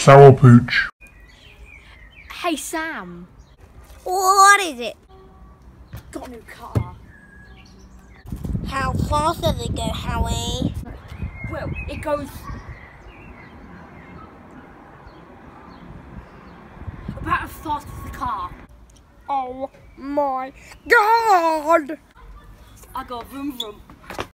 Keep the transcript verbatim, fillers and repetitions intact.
sour pooch. Hey Sam. What is it? Got a new car. How fast does it go, Howie? Well, it goes about as fast as the car. Oh my God! I go vroom vroom.